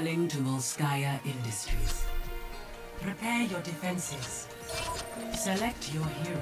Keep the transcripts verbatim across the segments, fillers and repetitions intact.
Returning to Volskaya Industries. Prepare your defenses. Select your hero.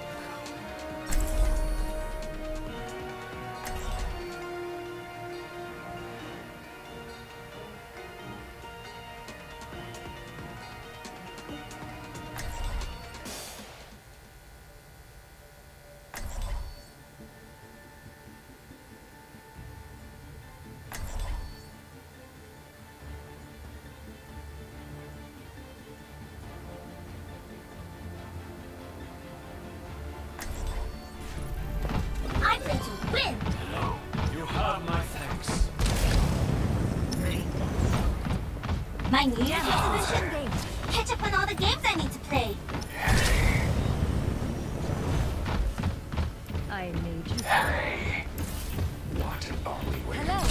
My New Year's resolution game. Catch up on all the games I need to play. I made you. Hey. What only way? Hello.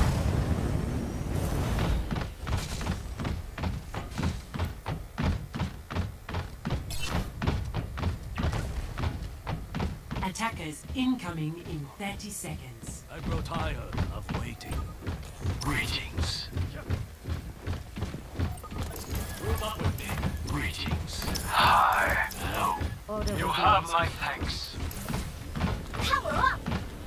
Attackers incoming in thirty seconds. I grow tired of waiting. Greetings. Group up with me. Greetings. Hi. Hello. Order You will have be my thanks. Power up!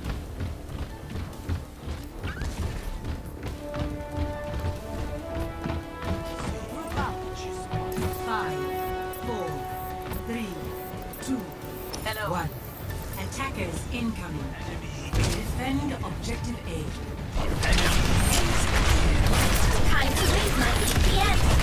Five, four, three, two, Hello. one. Attackers incoming. Defend objective A. Time to raise my E P S.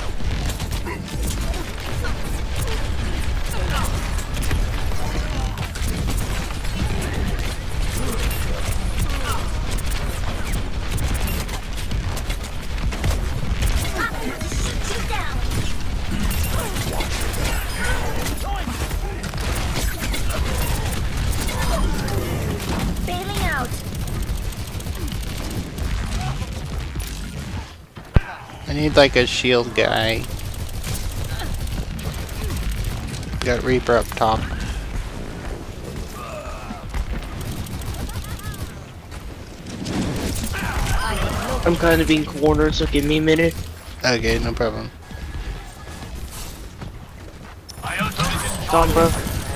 I need like a shield guy. Got Reaper up top. I'm kind of being cornered, so give me a minute. Okay, no problem. Gone, bro.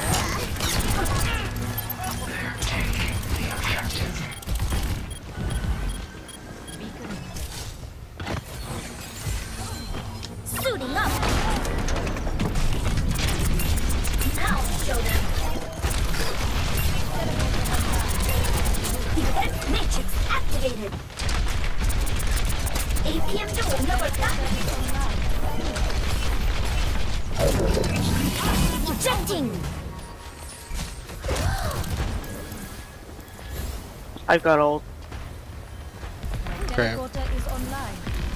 Suiting up. Now show them. Defense matrix activated. A P M dual lower ejecting. I've got ult. Crap. Teleporter is online.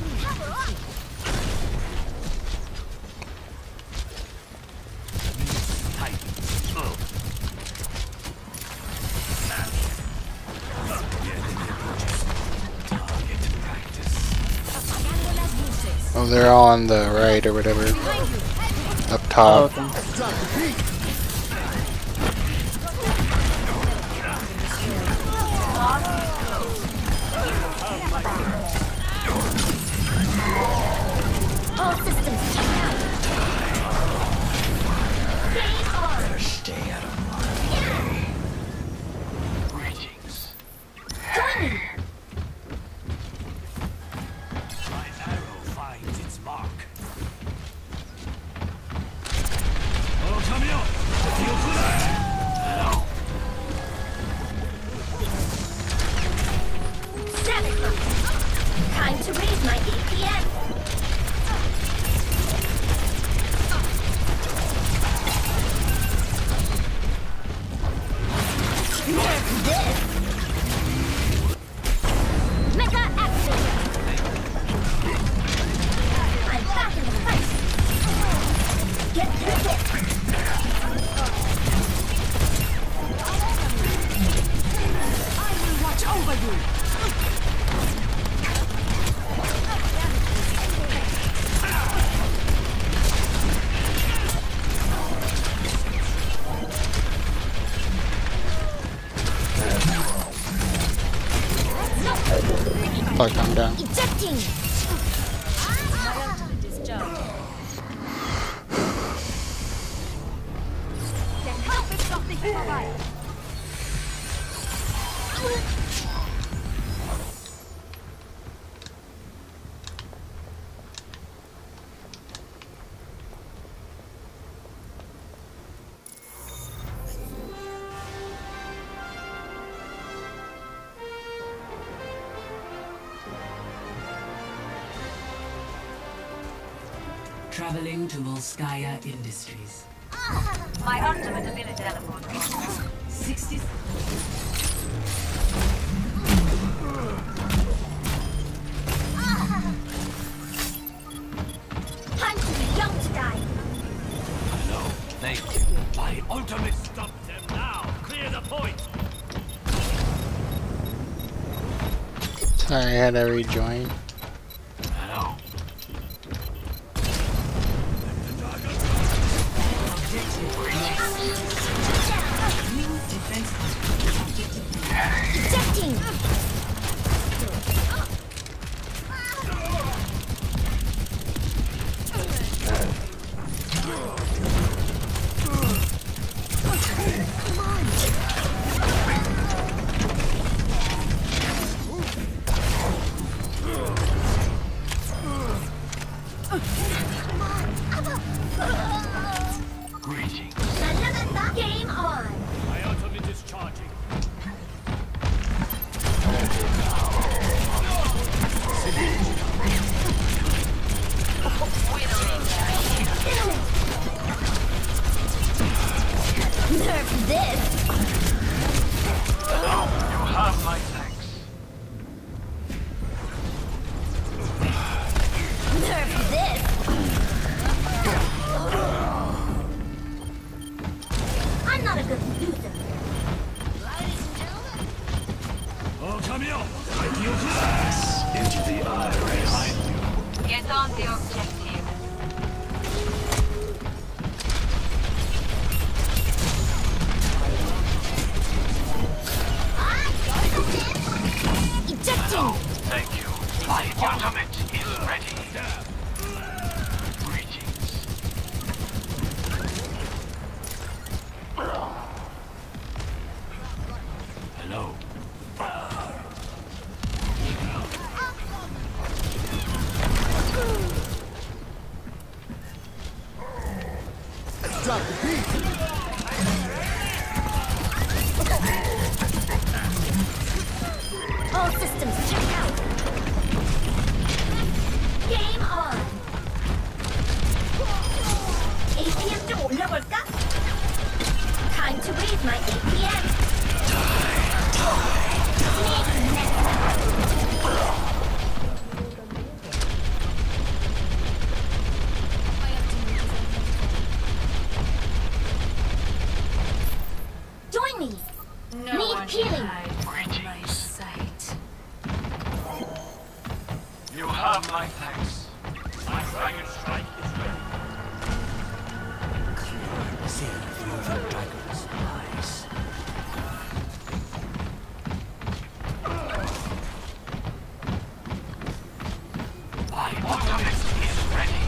Oh, they're all on the right or whatever. Up top. Oh, okay. All systems check out. Better stay out of my way. Greetings. Join me. My arrow finds its mark. Oh, come here! Feel good! Hello. Seven. Time to raise my A P M. Mecha action! I'm back in the fight! Get through this! I will watch over you. Fuck, I'm down. Ejecting! go. Der Kampf ist noch nicht vorbei. Traveling to Volskaya Industries. My ultimate ability teleport. sixty... Time to be young to die. No, thank you. My ultimate stop them now. Clear the point. Sorry, I had to rejoin. Hello. Ejecting. Greetings. Game on. My ultimate is charging. Nerf this. You have my thanks. Nerf this. I'm not a good loser. Oh, come here. You pass into the iris. Get on the objective. Ejecting. Thank you. My ultimate is ready. Greetings. Hello. All systems check out. Game on. A P M 좀 올려볼까? Time to raise my A P M. Join me. Need healing. Greetings. You have my thanks. My dragon strike is ready. See through the dragon's eyes. My ultimate is ready.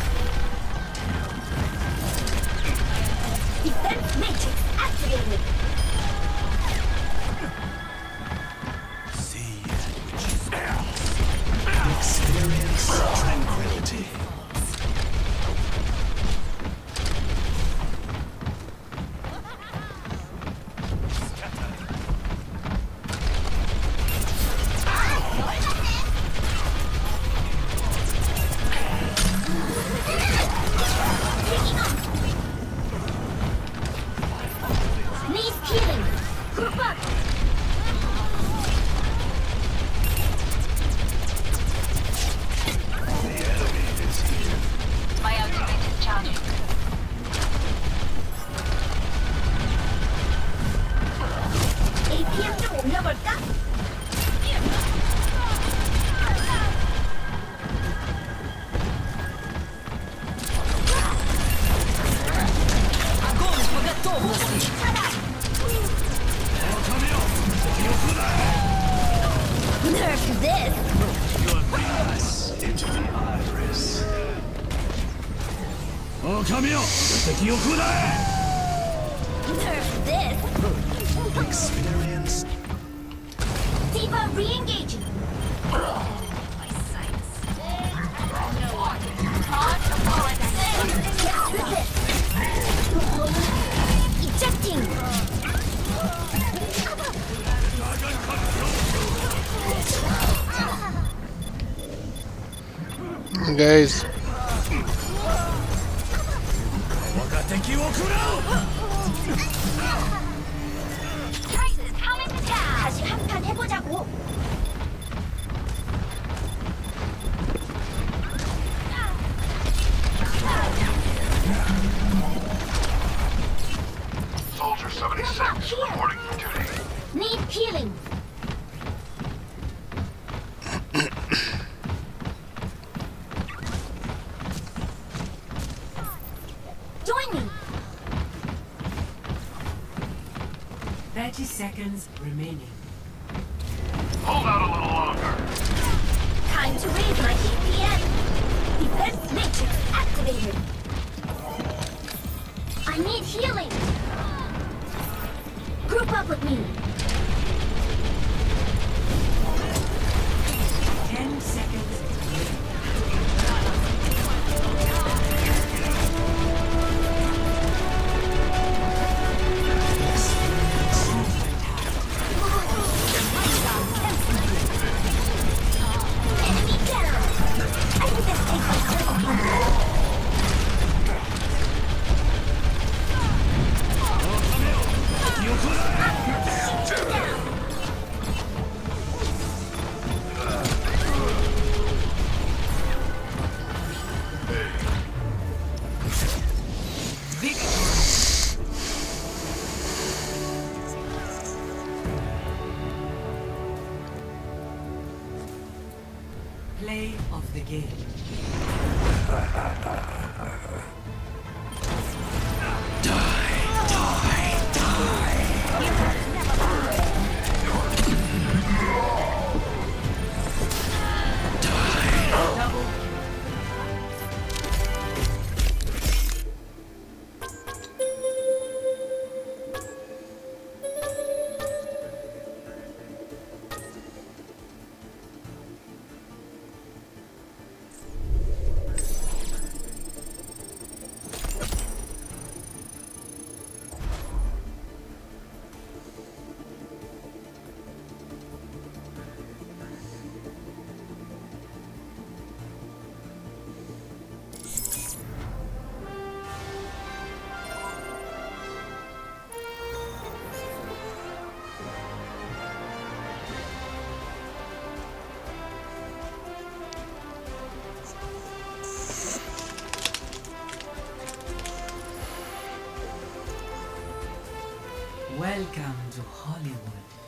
Defense matrix activated. See that which is there. Experience tranquility. 狼よ、敵を食うな。 Nerf this. Experience. Tifa re-engaging. My sights. Ejecting. Guys, 我が敵を食らう。 Crisis coming to town. 다시 한판 해보자고. Soldier seventy-six reporting for duty. Need healing. Join me. thirty seconds remaining. Hold out a little longer. Time to raise my E P M. Defense matrix activated. I need healing. Group up with me. ten seconds remaining. Enemy down. I think this takes a critical. Play of the game. Welcome to Hollywood.